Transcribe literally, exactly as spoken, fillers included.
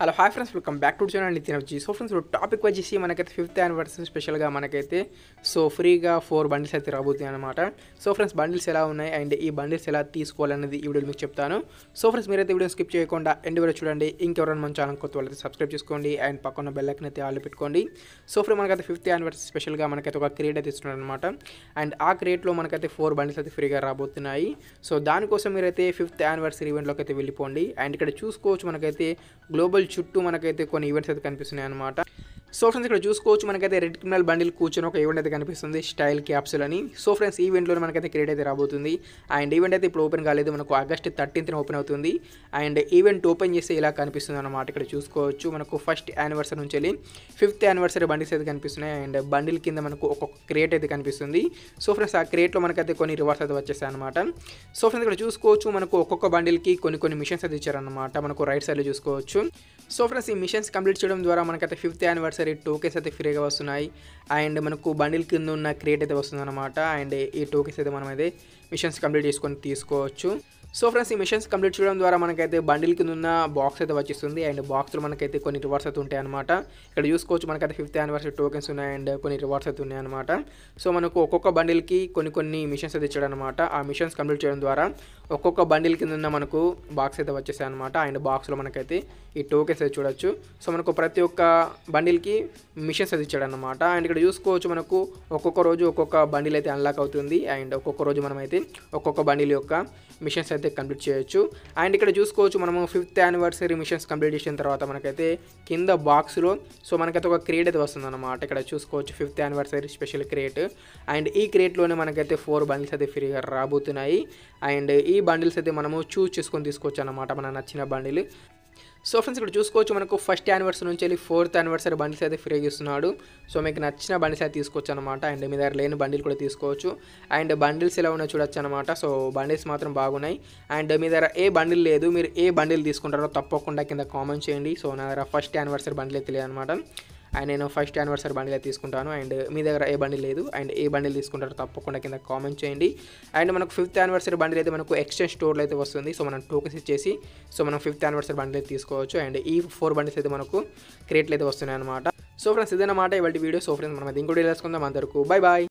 Hello hi friends, welcome back to channel Nitin వచ్చి. So friends topic వచ్చేసి మనకైతే fifth anniversary స్పెషల్గా మనకైతే సో ఫ్రీగా ఫోర్ బండిల్స్ అయితే రాబోతున్నాయి అనమాట. సో ఫ్రెండ్స్ బండిల్స్ ఎలా ఉన్నాయి అండ్ ఈ బండిల్స్ ఎలా తీసుకోవాలనేది ఈ వీడియోలో మీకు చెప్తాను. సో ఫ్రెండ్స్ మీరైతే వీడియో స్కిప్ చేయకుండా ఎండ్ వరకు చూడండి. ఇంకెవరైనా మన ఛానల్ కొత్త వాళ్ళైతే సబ్స్క్రైబ్ చేసుకోండి అండ్ పక్కన బెల్ ఐకాన్ అయితే ఆల్ పెట్టుకోండి. సో ఫ్రెండ్స్ మనకైతే ఫిఫ్త్ యానివర్సరీ స్పెషల్గా మనకైతే ఒక క్రియేట్ అయితే ఇస్తున్నారు అనమాట. అండ్ ఆ క్రియేట్లో మనకైతే ఫోర్ బండిల్స్ అయితే ఫ్రీగా రాబోతున్నాయి. సో దానికోసం మీరైతే ఫిఫ్త్ యానివర్సరీ ఈవెంట్లోకి అయితే వెళ్ళిపోండి. అండ్ ఇక్కడ చూసుకోవచ్చు మనకైతే గ్లోబల్ చుట్టూ మనకైతే కొన్ని ఈవెంట్స్ అయితే కనిపిస్తున్నాయి అనమాట. సో ఫ్రెండ్స్ ఇక్కడ చూసుకోవచ్చు మనకైతే రెడ్ క్రిమినల్ బండిల్ కూర్చొని ఒక ఈవెంట్ అయితే కనిపిస్తుంది, స్టైల్ క్యాప్సూల్ అని. సో ఫ్రెండ్స్ ఈ ఈవెంట్లో మనకైతే క్రియేట్ అయితే రాబోతుంది. అండ్ ఈవెంట్ అయితే ఇప్పుడు ఓపెన్ కాలేదు, మనకు ఆగస్ట్ థర్టీన్త్న ఓపెన్ అవుతుంది. అండ్ ఈవెంట్ ఓపెన్ చేస్తే ఇలా కనిపిస్తుంది అనమాట. ఇక్కడ చూసుకోవచ్చు మనకు ఫస్ట్ యానివర్సరీ నుంచి వెళ్ళి ఫిఫ్త్ యానివర్సరీ బండిల్స్ అయితే కనిపిస్తున్నాయి. అండ్ బండిల్ కింద మనకు ఒక్కొక్క క్రియేట్ అయితే కనిపిస్తుంది. సో ఫ్రెండ్స్ ఆ క్రియేట్లో మనకైతే కొన్ని రివార్డ్స్ అయితే వచ్చేసాయి అనమాట. సో ఫ్రెండ్స్ ఇక్కడ చూసుకోవచ్చు మనకు ఒక్కొక్క బండిల్కి కొన్ని కొన్ని మిషన్స్ అయితే ఇచ్చారనమాట. మనకు రైట్ సైడ్లో చూసుకోవచ్చు. సో ఫ్రెండ్స్ ఈ మిషన్స్ కంప్లీట్ చేయడం ద్వారా మనకైతే ఫిఫ్త్ యానివర్సరీ టోకెన్స్ అయితే ఫ్రీగా వస్తున్నాయి. అండ్ మనకు బండిల్ కింద ఉన్న క్రియేట్ అయితే వస్తుంది అనమాట. అండ్ ఈ టోకెన్స్ అయితే మనం అయితే మిషన్స్ కంప్లీట్ చేసుకొని తీసుకోవచ్చు. సో ఫ్రెండ్స్ ఈ మిషన్స్ కంప్లీట్ చేయడం ద్వారా మనకైతే బండిల్ కింద ఉన్న బాక్స్ అయితే వచ్చేస్తుంది. అండ్ బాక్స్లో మనకైతే కొన్ని రివార్డ్స్ అయితే ఉంటాయి అనమాట. ఇక్కడ చూసుకోవచ్చు మనకైతే ఫిఫ్త్ యానివర్సరీ టోకెన్స్ ఉన్నాయి అండ్ కొన్ని రివార్డ్స్ అయితే ఉన్నాయి అనమాట. సో మనకు ఒక్కొక్క బండిల్కి కొన్ని కొన్ని మిషన్స్ అయితే ఇచ్చాడు అనమాట. ఆ మిషన్స్ కంప్లీట్ చేయడం ద్వారా ఒక్కొక్క బండిల్ కింద ఉన్న మనకు బాక్స్ అయితే వచ్చేసాయి అనమాట. అండ్ బాక్స్లో మనకైతే ఈ టోకెన్స్ అయితే చూడొచ్చు. సో మనకు ప్రతి ఒక్క బండిల్కి మిషన్స్ అయితే ఇచ్చాడు అనమాట. అండ్ ఇక్కడ చూసుకోవచ్చు మనకు ఒక్కొక్క రోజు ఒక్కొక్క బండిల్ అయితే అన్లాక్ అవుతుంది. అండ్ ఒక్కొక్క రోజు మనమైతే ఒక్కొక్క బండిల్ యొక్క మిషన్స్ అయితే కంప్లీట్ చేయొచ్చు. అండ్ ఇక్కడ చూసుకోవచ్చు మనము ఫిఫ్త్ యానివర్సరీ మిషన్స్ కంప్లీట్ చేసిన తర్వాత మనకైతే కింద బాక్స్లో సో మనకైతే ఒక క్రియేట్ అయితే వస్తుంది అనమాట. ఇక్కడ చూసుకోవచ్చు fifth anniversary special create. And ఈ క్రియేట్లోనే మనకైతే ఫోర్ బండిల్స్ అయితే ఫ్రీగా రాబోతున్నాయి. అండ్ ఈ బండిల్స్ అయితే మనము చూస్ చేసుకొని తీసుకోవచ్చు అనమాట, మనకు నచ్చిన బండిల్. సో ఫ్రెండ్స్ ఇక్కడ చూసుకోవచ్చు మనకు ఫస్ట్ యానివర్సరీ నుంచి వెళ్ళి ఫోర్త్ యానివర్సరీ బండిల్స్ అయితే ఫ్రీగా ఇస్తున్నాడు. సో మీకు నచ్చిన బండిల్స్ అయితే తీసుకోవచ్చు అనమాట. అండ్ మీ దగ్గర లేని బండిల్ కూడా తీసుకోవచ్చు. అండ్ బండిల్స్ ఎలా ఉన్నాయో చూడొచ్చు అనమాట. సో బండిల్స్ మాత్రం బాగున్నాయి. అండ్ మీ దగ్గర ఏ బండిల్ లేదు, మీరు ఏ బండిల్ తీసుకుంటారో తప్పకుండా కింద కామెంట్ చేయండి. సో నా దగ్గర ఫస్ట్ యానివర్సరీ బండిల్ అయితే లేదు అనమాట. అండ్ నేను ఫస్ట్ యానివర్సరీ బండిల్ అయితే తీసుకుంటాను. అండ్ మీ దగ్గర ఏ బండిల్ లేదు అండ్ ఏ బండిల్ తీసుకుంటారో తప్పకుండా కింద కామెంట్ చేయండి. అండ్ మనకు ఫిఫ్త్ యానివర్సరీ బండిల్ అయితే మనకు ఎక్స్చేంజ్ స్టోర్లో అయితే వస్తుంది. సో మనం టోకెన్స్ ఇచ్చేసి సో మనం ఫిఫ్త్ యానివర్సరీ బండిల్ అయితే తీసుకోవచ్చు. అండ్ ఈ ఫోర్ బండిల్స్ అయితే మనకు క్రియేట్లు అయితే వస్తున్నాయి అనమాట. సో ఫ్రెండ్స్ ఇదన్నమాట ఇవాళ వీడియో. సో ఫ్రెండ్స్ మనం అయితే ఇంకోటి తెలుసుకుందాం. అందరికీ బై బాయ్.